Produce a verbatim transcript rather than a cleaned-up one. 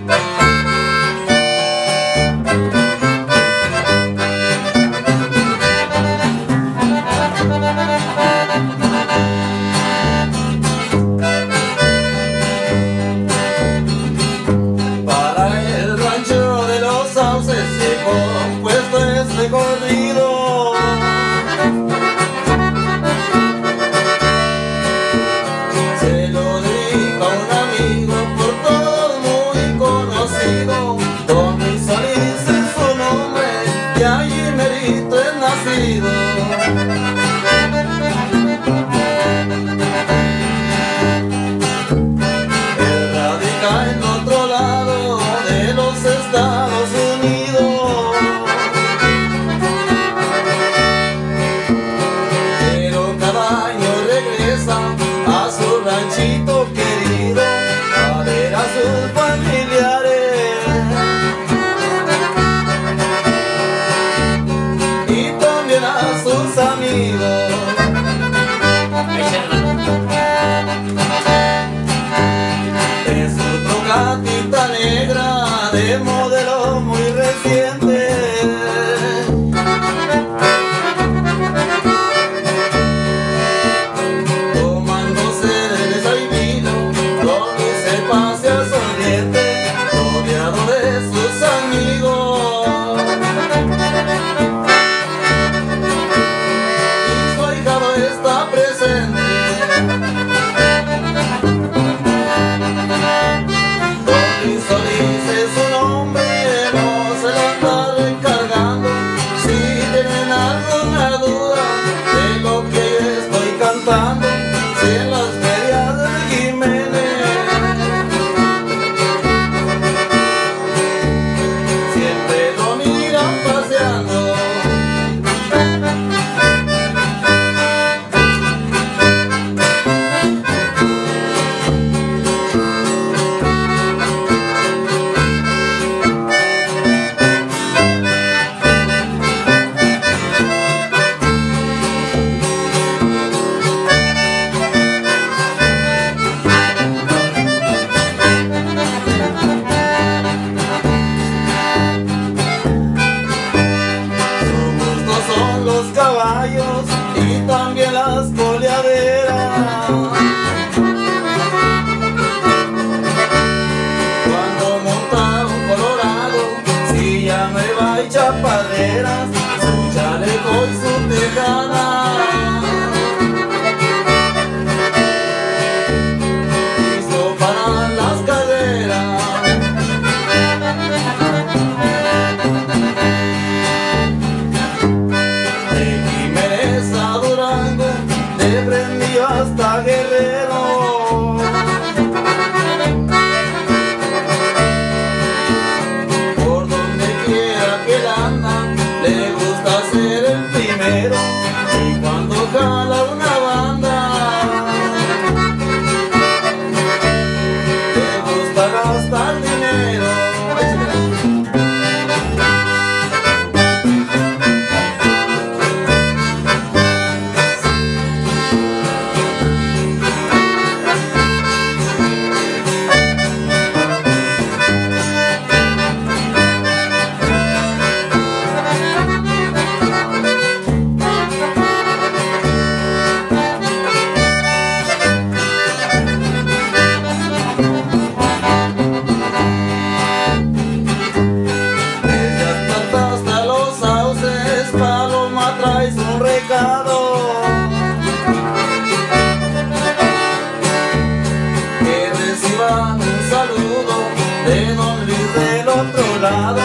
Corrido, se lo dedico a un amigo por todo muy conocido. Don Luis Solís es su nombre y allí merito es nacido. Él radica en otro lado de los Estados Unidos, a su ranchito querido a ver a sus familiares y también a sus amigos. Es su trocatita negra de modelo muy reciente, rodeado de sus amigos, y su ahijado está presente. Don Luis Solís es su nombre, no se lo anda recargando. Si tienen alguna duda de lo que estoy cantando, si en las ferias de Jiménez los caballos y también las coleaderas. Cuando monta un colorado, silla nueva y chaparreras, su chaleco y su tejana, listo para las carreras. De Prendillo hasta Guerrero, por donde quiera que él anda, le gusta ser el primero. Y cuando jala una banda, le gusta gastar dinero. Traes un recado que reciban un saludo de Don Luis del otro lado.